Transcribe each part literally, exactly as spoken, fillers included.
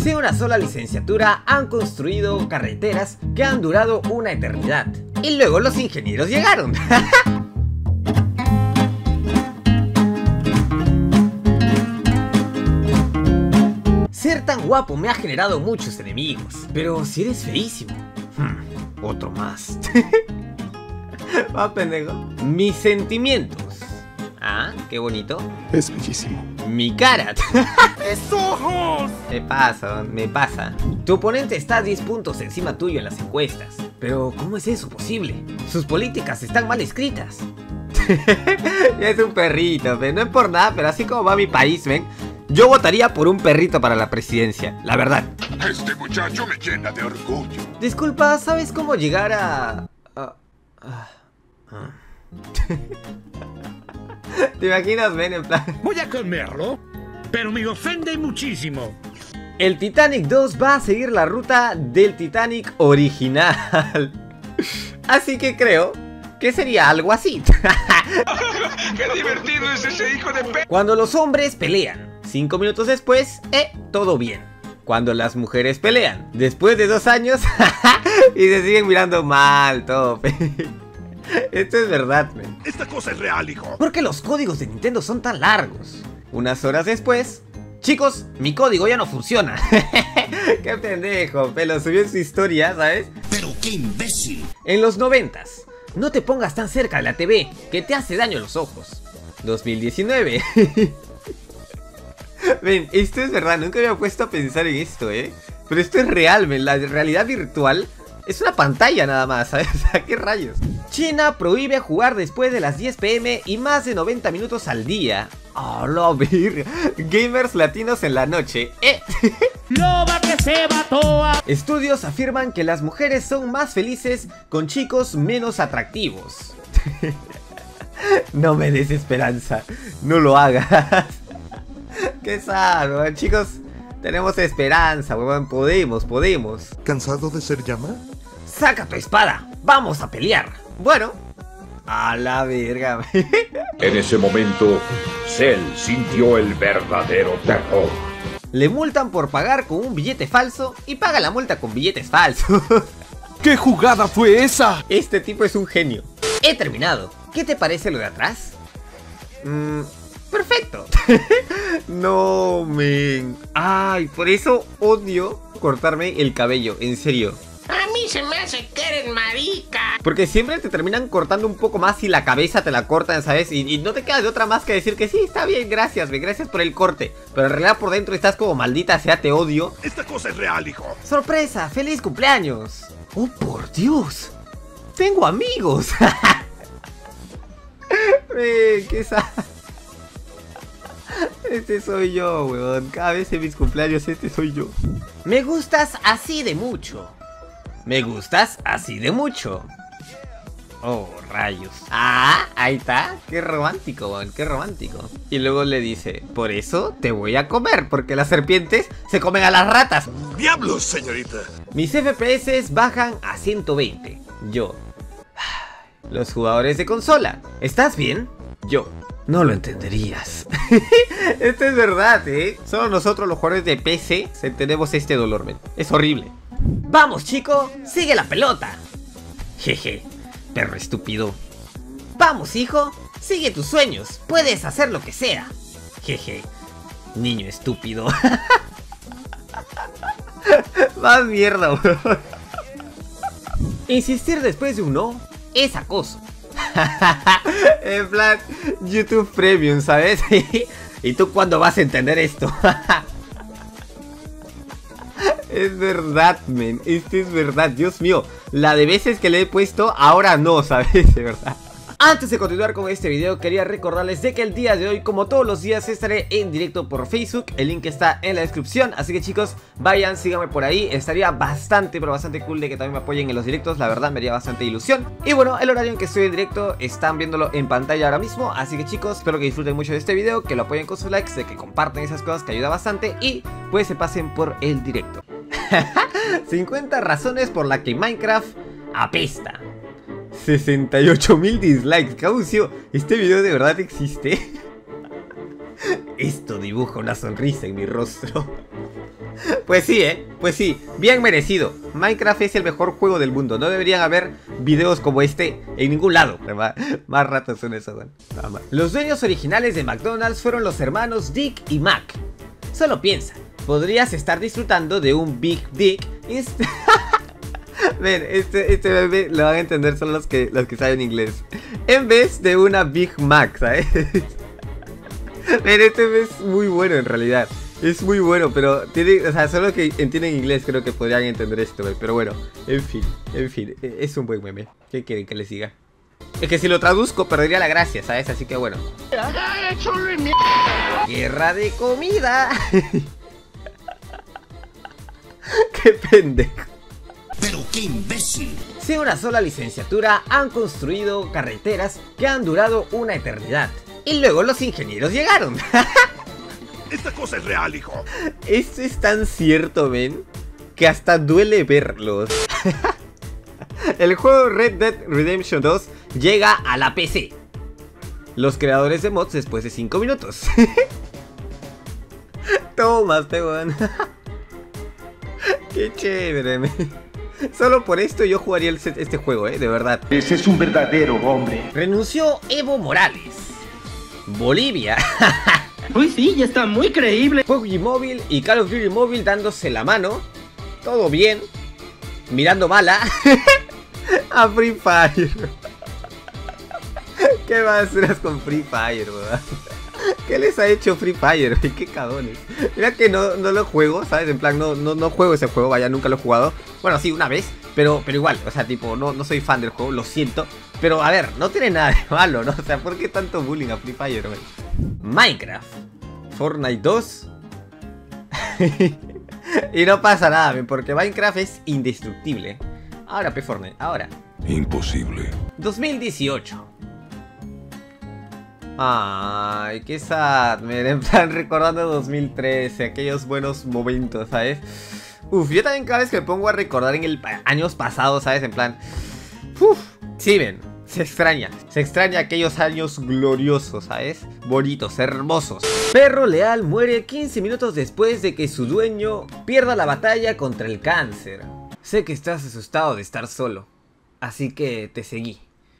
Sin una sola licenciatura han construido carreteras que han durado una eternidad. Y luego los ingenieros llegaron. Ser tan guapo me ha generado muchos enemigos. Pero si eres feísimo. Hmm, otro más. Va, pendejo. Mis sentimientos. Ah, qué bonito. Es bellísimo. Mi cara. ¡Mis ojos! Me pasa, me pasa. Tu oponente está a diez puntos encima tuyo en las encuestas. Pero, ¿cómo es eso posible? Sus políticas están mal escritas. Es un perrito, ¿ven? No es por nada, pero así como va mi país, ¿ven? Yo votaría por un perrito para la presidencia, la verdad. Este muchacho me llena de orgullo. Disculpa, ¿sabes cómo llegar a...? a... a... a... ¿Te imaginas, ven, en plan? Voy a comerlo, pero me ofende muchísimo. El Titanic dos va a seguir la ruta del Titanic original. Así que creo que sería algo así. ¡Qué divertido es ese hijo de pe... Cuando los hombres pelean, cinco minutos después, eh, todo bien. Cuando las mujeres pelean, después de dos años, y se siguen mirando mal, todo fe. Esto es verdad, man. Esta cosa es real, hijo. ¿Por qué los códigos de Nintendo son tan largos? Unas horas después, chicos, mi código ya no funciona. Qué pendejo, pero subió en su historia, ¿sabes? Pero qué imbécil. En los noventas, no te pongas tan cerca de la T V, que te hace daño a los ojos. dos mil diecinueve. Ven, esto es verdad, nunca me había puesto a pensar en esto, eh. Pero esto es real, ven, la realidad virtual es una pantalla nada más, ¿sabes? O sea, ¿qué rayos? China prohíbe jugar después de las diez pe eme y más de noventa minutos al día. Oh, lo vir. Gamers latinos en la noche. Eh. Loba que se mató a... Estudios afirman que las mujeres son más felices con chicos menos atractivos. No me des esperanza. No lo hagas. Qué sano, chicos. Tenemos esperanza, weón. Podemos, podemos. ¿Cansado de ser llama? ¡Saca tu espada! ¡Vamos a pelear! Bueno, a la verga. En ese momento, Cell sintió el verdadero terror. Le multan por pagar con un billete falso y paga la multa con billetes falsos. ¿Qué jugada fue esa? Este tipo es un genio. He terminado. ¿Qué te parece lo de atrás? Mmm... Perfecto. No, men. Ay, por eso odio cortarme el cabello, en serio. A mí se me hace que eres marica. Porque siempre te terminan cortando un poco más y la cabeza te la cortan, ¿sabes? Y, y no te queda de otra más que decir que sí, está bien, gracias, men, gracias por el corte. Pero en realidad por dentro estás como maldita sea, te odio. Esta cosa es real, hijo. ¡Sorpresa! ¡Feliz cumpleaños! ¡Oh, por Dios! ¡Tengo amigos! Men, qué sa... Este soy yo, weón. Cada vez en mis cumpleaños este soy yo. Me gustas así de mucho. Me gustas así de mucho. Oh, rayos. Ah, ahí está. Qué romántico, weón. Qué romántico. Y luego le dice, por eso te voy a comer, porque las serpientes se comen a las ratas. ¡Diablos, señorita! Mis F P S bajan a ciento veinte. Yo. Los jugadores de consola. ¿Estás bien? Yo. No lo entenderías. Esto es verdad, ¿eh? Solo nosotros los jugadores de P C entendemos este dolor, men. Es horrible. Vamos, chico, sigue la pelota. Jeje, perro estúpido. Vamos, hijo, sigue tus sueños. Puedes hacer lo que sea. Jeje, niño estúpido. Más mierda, bro. Insistir después de un no es acoso. En plan, YouTube Premium, ¿sabes? ¿Y tú cuándo vas a entender esto? Es verdad, men. Esto es verdad, Dios mío. La de veces que le he puesto, ahora no, ¿sabes? De verdad. Antes de continuar con este video, quería recordarles de que el día de hoy, como todos los días, estaré en directo por Facebook. El link está en la descripción, así que chicos, vayan, síganme por ahí. Estaría bastante, pero bastante cool de que también me apoyen en los directos. La verdad, me haría bastante ilusión. Y bueno, el horario en que estoy en directo, están viéndolo en pantalla ahora mismo. Así que chicos, espero que disfruten mucho de este video, que lo apoyen con sus likes, de que compartan esas cosas, que ayuda bastante. Y pues se pasen por el directo. cincuenta razones por las que Minecraft apesta. sesenta y ocho mil dislikes. Caucio, ¿este video de verdad existe? Esto dibuja una sonrisa en mi rostro. Pues sí, eh, pues sí, bien merecido. Minecraft es el mejor juego del mundo. No deberían haber videos como este en ningún lado. Más, más ratos son esos, man. Nada más. Los dueños originales de McDonald's fueron los hermanos Dick y Mac. Solo piensa, podrías estar disfrutando de un Big Dick. Este... Ven, este, este bebé lo van a entender solo los que, los que saben inglés. En vez de una Big Mac, ¿sabes? Ven, este bebé es muy bueno en realidad. Es muy bueno, pero tiene, o sea, solo los que entienden inglés creo que podrían entender esto, wey. Pero bueno, en fin, en fin, es un buen meme. ¿Qué quieren que les diga? Es que si lo traduzco perdería la gracia, ¿sabes? Así que bueno. Guerra de comida. Qué pendejo. Pero qué imbécil. Sin una sola licenciatura han construido carreteras que han durado una eternidad. Y luego los ingenieros llegaron. Esta cosa es real, hijo. Esto es tan cierto, men, que hasta duele verlos. El juego Red Dead Redemption dos llega a la P C. Los creadores de mods después de cinco minutos. Toma, Esteban. Qué chévere, men. Solo por esto yo jugaría el set, este juego, eh, de verdad. Ese es un verdadero hombre. Renunció Evo Morales. Bolivia. Uy, sí, ya está muy creíble. P U B G Mobile y Call of Duty Mobile dándose la mano. Todo bien. Mirando mala a Free Fire. ¿Qué basuras con Free Fire, weón? ¿Qué les ha hecho Free Fire? Qué cagones. Mira que no, no lo juego, ¿sabes? En plan, no, no, no juego ese juego, vaya, nunca lo he jugado. Bueno, sí, una vez, pero, pero igual, o sea, tipo, no, no soy fan del juego, lo siento. Pero, a ver, no tiene nada de malo, ¿no? O sea, ¿por qué tanto bullying a Free Fire, man? Minecraft, Fortnite dos. Y no pasa nada, man, porque Minecraft es indestructible. Ahora, P Fortnite, ahora. Imposible. dos mil dieciocho. Ay, qué sad, me en plan recordando dos mil trece, aquellos buenos momentos, ¿sabes? Uf, yo también cada vez que me pongo a recordar en el años pasados, ¿sabes? En plan, uf, sí, ven, se extraña, se extraña aquellos años gloriosos, ¿sabes? Bonitos, hermosos. Perro leal muere quince minutos después de que su dueño pierda la batalla contra el cáncer. Sé que estás asustado de estar solo, así que te seguí.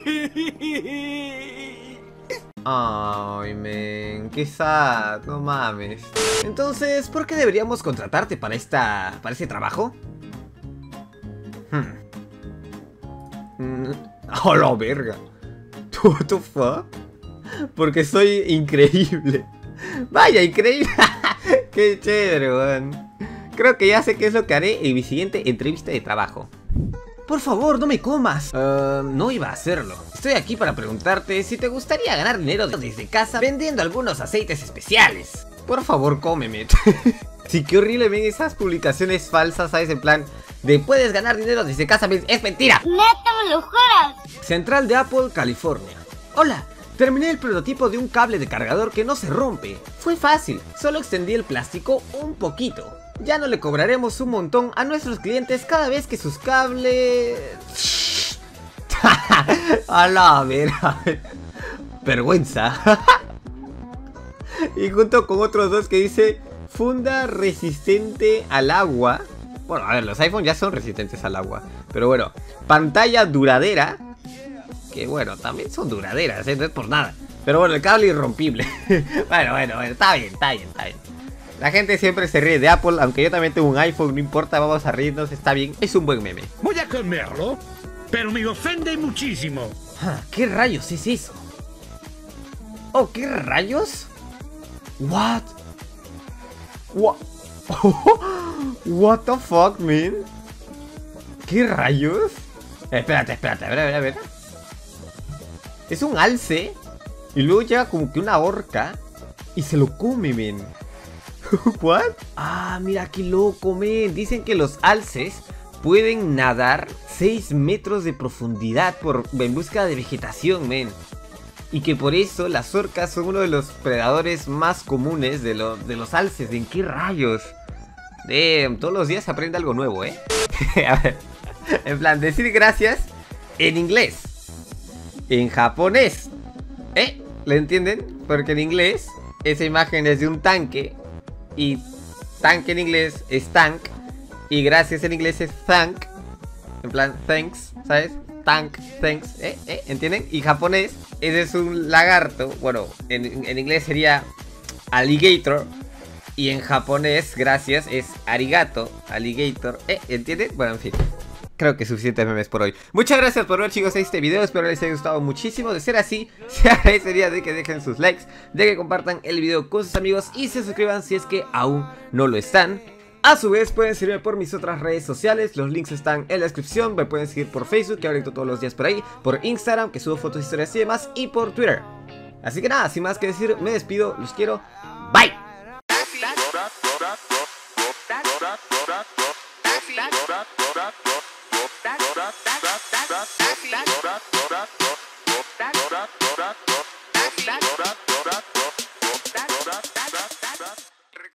Ay, men, qué sad, no mames. Entonces, ¿por qué deberíamos contratarte para esta... para este trabajo? Hmm. Mm. ¡Oh, la verga! ¿What the fuck? Porque soy increíble. ¡Vaya, increíble! ¡Qué chévere, weón! Creo que ya sé qué es lo que haré en mi siguiente entrevista de trabajo. Por favor, no me comas. Uh, no iba a hacerlo. Estoy aquí para preguntarte si te gustaría ganar dinero desde casa vendiendo algunos aceites especiales. Por favor, cómeme. Sí, qué horrible ven esas publicaciones falsas, ¿sabes? En plan, de puedes ganar dinero desde casa. Es mentira. ¡Neta, me lo juras! Central de Apple, California. Hola, terminé el prototipo de un cable de cargador que no se rompe. Fue fácil, solo extendí el plástico un poquito. Ya no le cobraremos un montón a nuestros clientes cada vez que sus cables... A la vera. Vergüenza. Y junto con otros dos que dice funda resistente al agua. Bueno, a ver, los iPhones ya son resistentes al agua. Pero bueno, pantalla duradera. Que bueno, también son duraderas, ¿eh? No es por nada. Pero bueno, el cable irrompible. Bueno, bueno, bueno, está bien, está bien, está bien. La gente siempre se ríe de Apple, aunque yo también tengo un iPhone, no importa, vamos a reírnos, está bien, es un buen meme. Voy a comerlo, pero me ofende muchísimo. Ah, ¿qué rayos es eso? Oh, ¿qué rayos? What? What? What the fuck, man? ¿Qué rayos? Eh, espérate, espérate, a ver, a ver, a ver. Es un alce y luego llega como que una orca y se lo come, men. ¿What? Ah, mira qué loco, men. Dicen que los alces pueden nadar seis metros de profundidad por, en busca de vegetación, men. Y que por eso las orcas son uno de los predadores más comunes de, lo, de los alces. ¿En qué rayos? Damn, todos los días se aprende algo nuevo, ¿eh? A ver, en plan, decir gracias en inglés, en japonés, ¿eh? ¿Le entienden? Porque en inglés esa imagen es de un tanque y tank en inglés es tank. Y gracias en inglés es thank. En plan, thanks, ¿sabes? Tank, thanks, ¿eh? ¿eh? ¿Entienden? Y japonés, ese es un lagarto. Bueno, en, en inglés sería alligator. Y en japonés, gracias, es arigato, alligator, ¿eh? ¿Entienden? Bueno, en fin. Creo que suficientes memes por hoy. Muchas gracias por ver, chicos, este video. Espero les haya gustado muchísimo. De ser así, se agradecería de que dejen sus likes, de que compartan el video con sus amigos y se suscriban si es que aún no lo están. A su vez pueden seguirme por mis otras redes sociales, los links están en la descripción. Me pueden seguir por Facebook, que abro todos los días por ahí, por Instagram, que subo fotos, historias y demás, y por Twitter. Así que nada, sin más que decir, me despido, los quiero, bye. That's